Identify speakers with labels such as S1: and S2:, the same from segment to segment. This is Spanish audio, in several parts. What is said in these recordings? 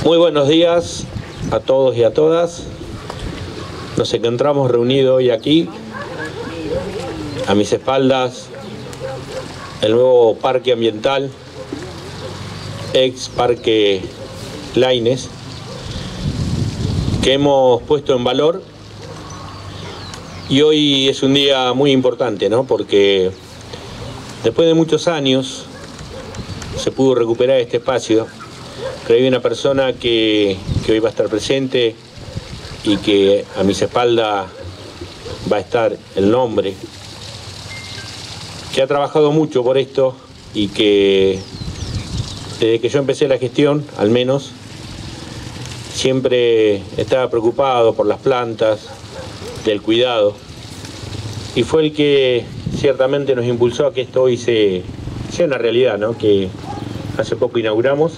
S1: Muy buenos días a todos y a todas. Nos encontramos reunidos hoy aquí. A mis espaldas el nuevo parque ambiental, ex Parque Laínez, que hemos puesto en valor. Y hoy es un día muy importante, ¿no? Porque después de muchos años se pudo recuperar este espacio. Pero hay una persona que hoy va a estar presente y que a mis espaldas va a estar el nombre, que ha trabajado mucho por esto y que desde que yo empecé la gestión, al menos, siempre estaba preocupado por las plantas, del cuidado, y fue el que ciertamente nos impulsó a que esto hoy sea una realidad, ¿no? Que hace poco inauguramos,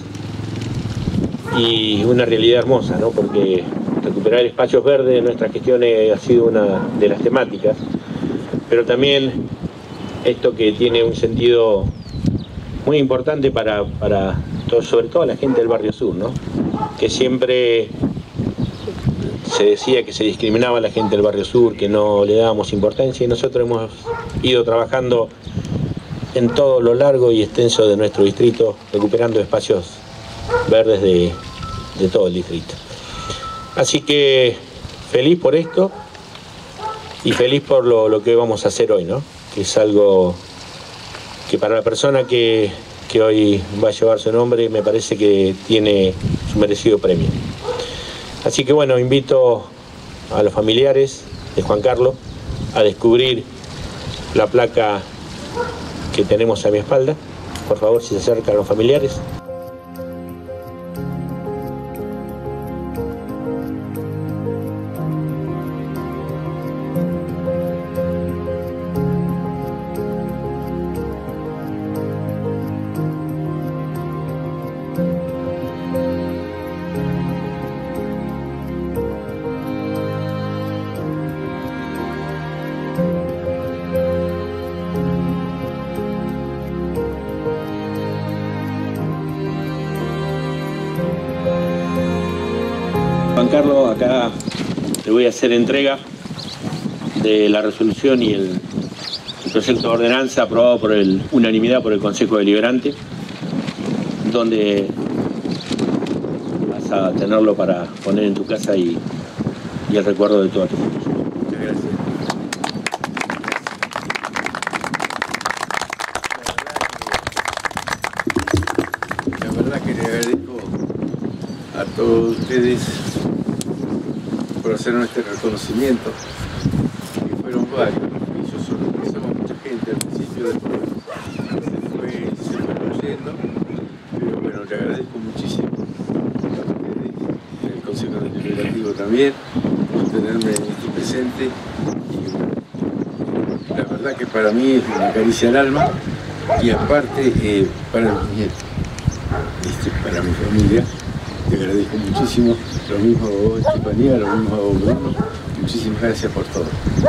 S1: y una realidad hermosa, ¿no? Porque recuperar espacios verdes en nuestra gestión ha sido una de las temáticas, pero también esto que tiene un sentido muy importante para sobre todo la gente del Barrio Sur, ¿no? Que siempre se decía que se discriminaba a la gente del Barrio Sur, que no le dábamos importancia, y nosotros hemos ido trabajando en todo lo largo y extenso de nuestro distrito, recuperando espacios verdes de todo el distrito. Así que feliz por esto y feliz por lo que vamos a hacer hoy, ¿no? Que es algo que para la persona que hoy va a llevar su nombre me parece que tiene su merecido premio. Así que bueno, invito a los familiares de Juan Carlos a descubrir la placa que tenemos a mi espalda. Por favor, si se acercan los familiares. Juan Carlos, acá le voy a hacer entrega de la resolución y el proyecto de ordenanza aprobado por unanimidad por el Consejo Deliberante, donde vas a tenerlo para poner en tu casa y el recuerdo de toda tu familia.
S2: Muchas gracias. La verdad que le agradezco a todos ustedes por hacernos este reconocimiento, que fueron varios, y yo solo pensaba mucha gente al principio, después se fue yendo, pero bueno, le agradezco muchísimo a ustedes, el Consejo Deliberativo también, por tenerme aquí presente, y la verdad que para mí es una caricia al alma, y aparte para mis nietos, para mi familia. Te agradezco muchísimo, lo mismo a vos, Estefanía, lo mismo a vos, Bruno. Muchísimas gracias por todo.